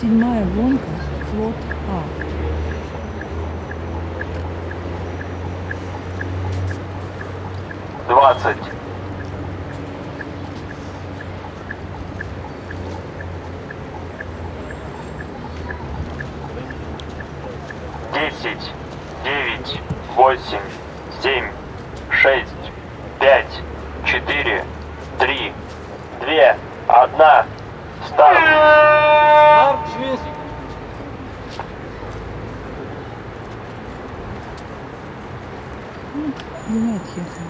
Седьмая гонка, флот А. Двадцать. 10, 9, 8, 7, 6, 5, 4, 3, 2, 1. Старт. Не отъехал.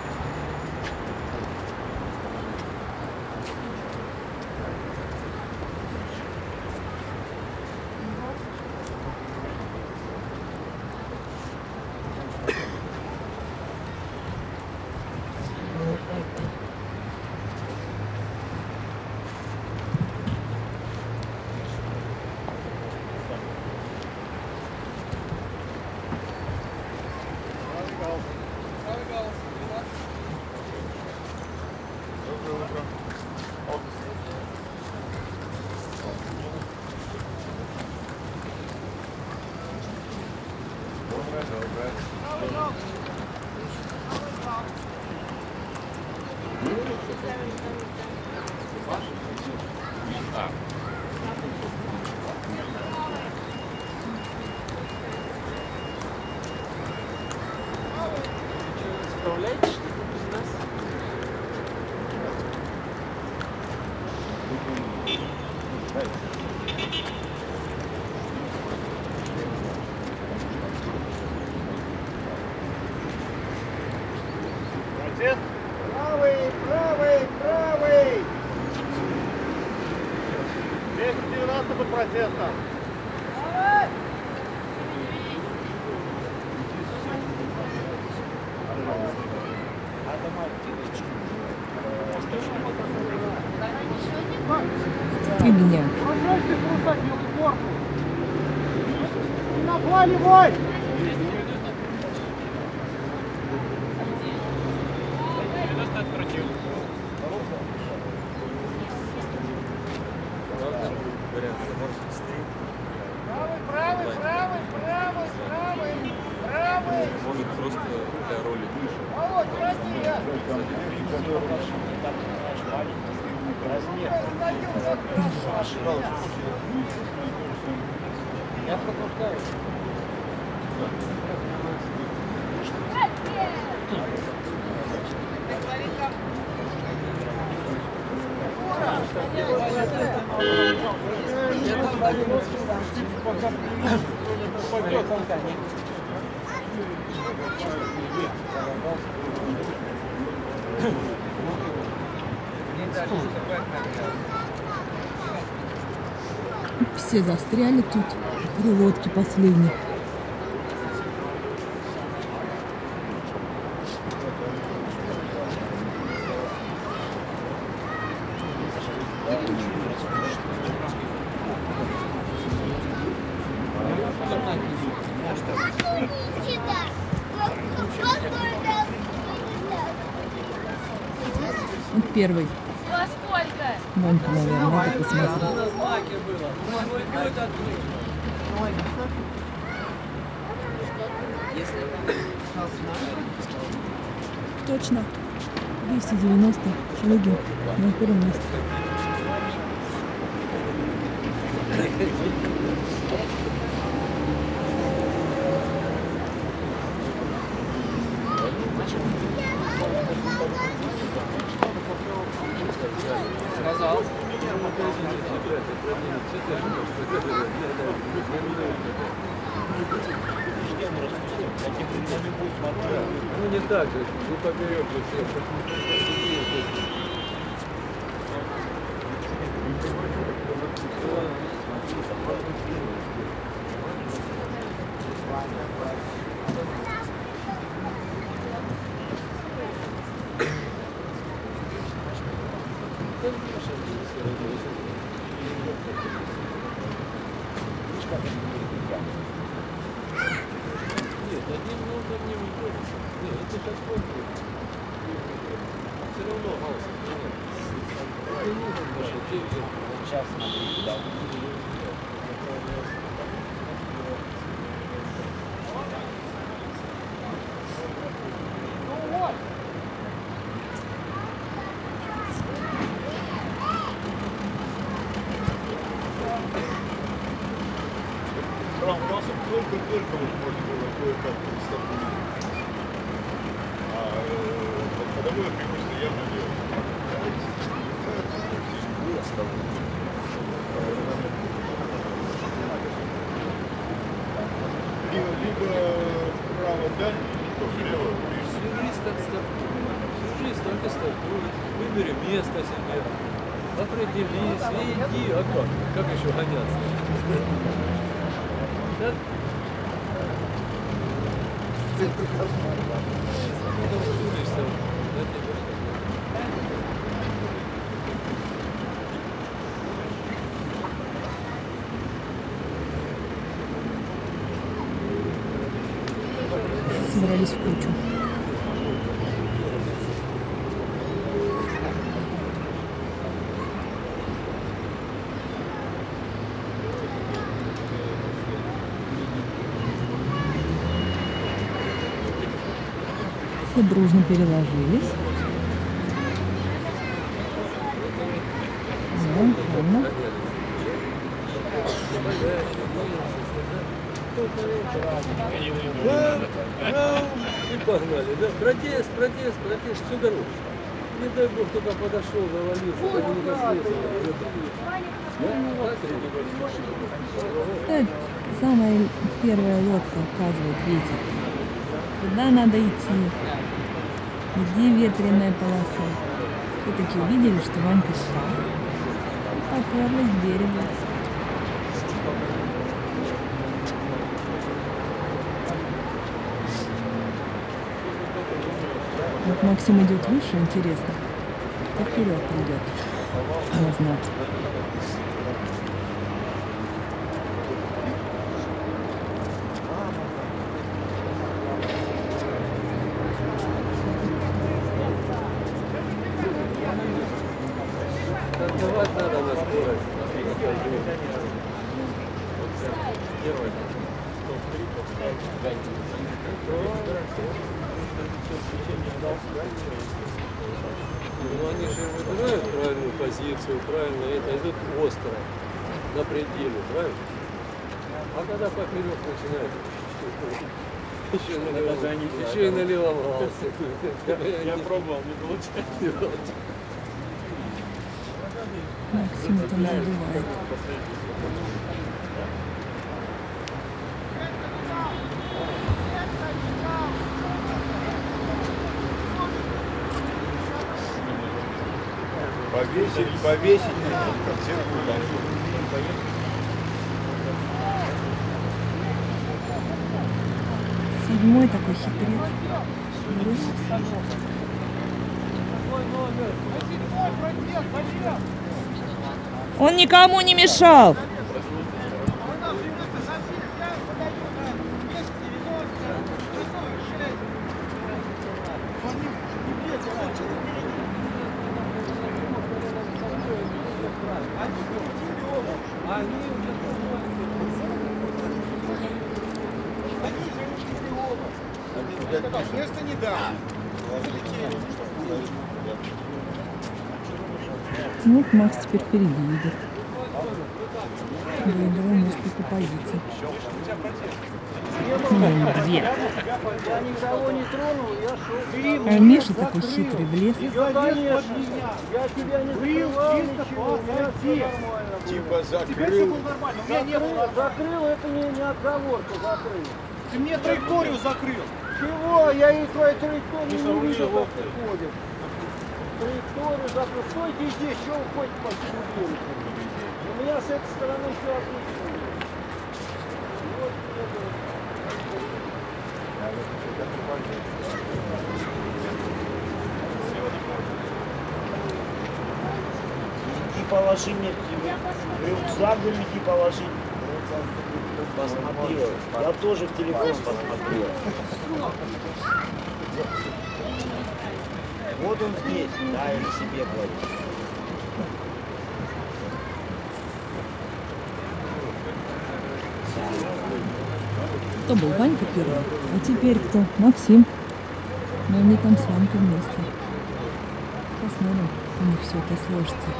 Справляетесь, что без нас? Протест? Правый, правый, правый! 290 под протестом. И меня. Пожалуйста, бросать белый корпус. Наваливай! Правый, правый, правый, правый, правый, правый. Может просто для роли выше. Володь, разни! Я пропускаю. Все застряли тут. Три лодки последних. Вот первый. Гонка, наверное, надо посмотреть. Точно. 290 шаги на первом месте. Сказал. Ну не так же, вы поперек же всех. Нет, одним номером не выходит. Нет, это сейчас помню. Все равно галс. Сейчас смотри, куда. как стартует. А ходовое преимущество явно делает. Либо вправо дальний, либо влево. Всю жизнь так стартует. Всю жизнь только стартует. Выбери место себе. Определись, и иди. А как? Как еще гоняться? Да? Потом сунешься, да, тебе. Собрались в кучу. Все дружно переложились. Да, ладно. И погнали, да? Протест, протест, протест, всю дорогу. Не дай бог, туда подошел, навалился, так не доследовал. Это самая первая лодка указывает ветер. Куда надо идти? Где ветреная полоса? Все-таки увидели, что Ванька встал. Поперлась к берегу. Вот Максим идет выше, интересно. Кто вперед придет? Назад. Танцевать надо на скорость. Герой. Ну они же выбирают правильную позицию, правильно, это идут остро, на пределе, правильно? А когда поперек начинают, еще и наливался. Я пробовал, не получается. Максим там задувает. Повесить консерву лампу. Седьмой такой хитрец. Бросит. Он никому не мешал. Место не дам. Ну, вот Макс теперь впереди идет. Выиграл несколько позиций. Ну, две. Я никого не тронул, я шел. А Миша такой хитрый, влез. Да, конечно. Я тебя не закрывал, ничего. У меня все нормально. Типа Теперь все закрыл. было нормально. У меня не было. Закрыл, это не отговорка, закрыл. Ты мне траекторию закрыл. Чего? Я и твою траекторию не видел, как ты ходишь. Траекторию закрыл. Стойте здесь, что вы ходите по всему берегу? У меня с этой стороны все отлично. Вот Иди положи мне рюкзак, иди положи. Посмотрел. Я тоже в телефон посмотрел. Вот он здесь, да, или себе кладет. Кто был? Ванька первый. А теперь кто? Максим. Но они там с Ванькой вместе. Посмотрим, у них все это сложится.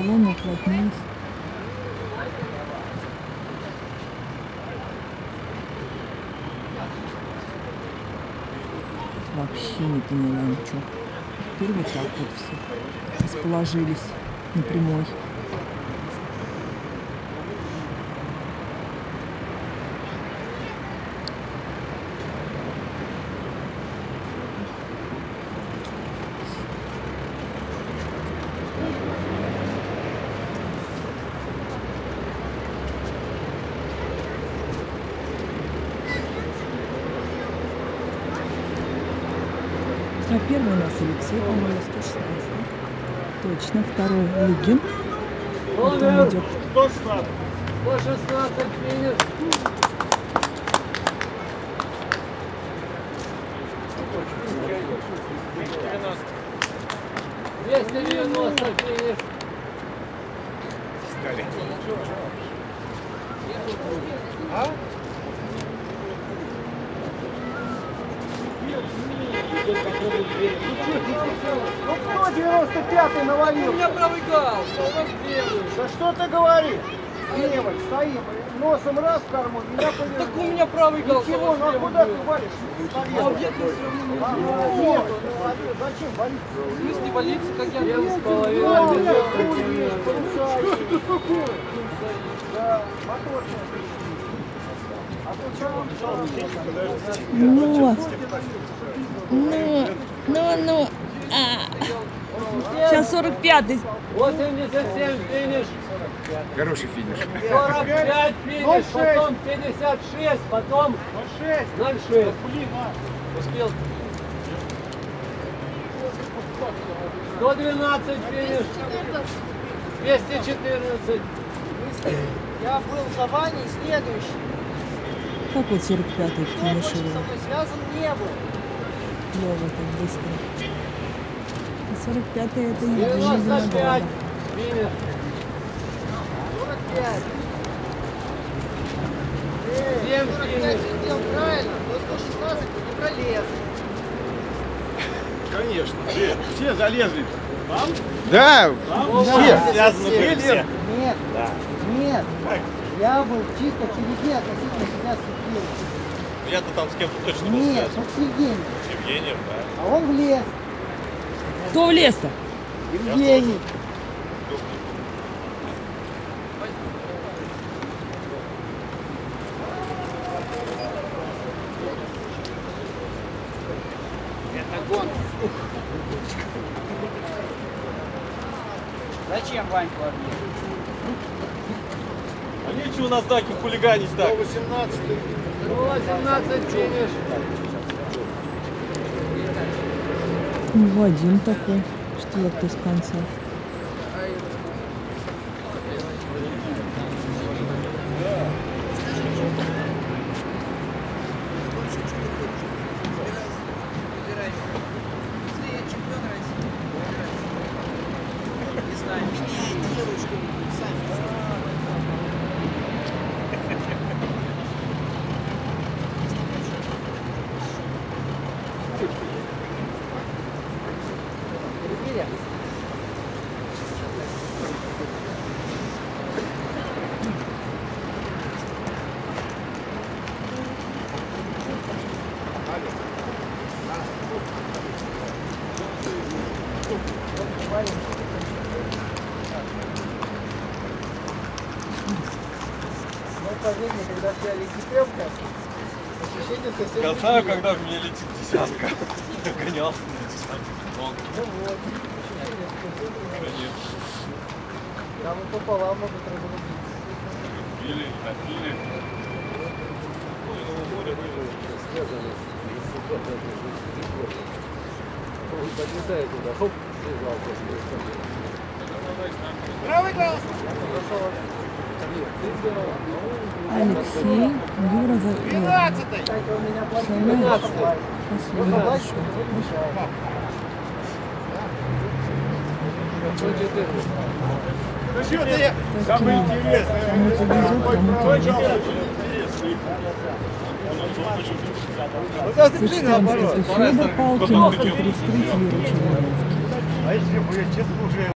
Вон уплотнились. Вообще не поняла ничего. Теперь вот так вот все расположились на прямой. А первый у нас Алексей, по-моему, 116. Точно, второй Лыгин. Потом идет 116. 116 финиш. $290 финиш. Ну кто 95-й навалил? У меня правый гал, у вас левый. Да что ты говоришь? Левый, стоим, носом раз в карман, меня повернул. Так у меня правый гал. Ничего, ну а куда ты валишь? А где ты все равно не Левый, зачем валить? Если не валиться, как я Левый с с половиной. Да, мотор сейчас. А то чего? Ну. Сейчас 45-й. 87 финиш. Хороший финиш. 45 финиш, потом 56, потом 06. Успел. 112 финиш. 214. Я был за Ваней следующий. Как вот 45-й Кто больше финишировал? со мной связан не был. Лёва так быстро. А 45-й это Евгений 95 Виноградов. финиш. 45. 7 45 финиш. сделал правильно, но 116 не пролез. Конечно. Все залезли. Да. Все. Связаны были все. Нет, нет. Я был чисто впереди относительно себя с Евгением. Я-то там с кем-то точно был Нет, связан. вот с Евгением. С Евгением, да. А он влез. Кто влез-то? Евгений. Зачем Ваньку объехать? А нечего на знаке хулиганить так. 18 118 финиш. Вадим такой, четвертый с конца. Когда взяли кипелка, ощущение совсем Я знаю, когда в меня летит десятка. Гонялся на десятке. Ну вот, Конечно. там и пополам могут разрубить. Или. Связано с подлетает туда, хоп, связался. Правый глаз! Алексей, Юра за... 12-й! Самое интересное. Кому повезет, кому повезет. Федор Палкин, 33 Юра Черновецкий. А если бы я честно уже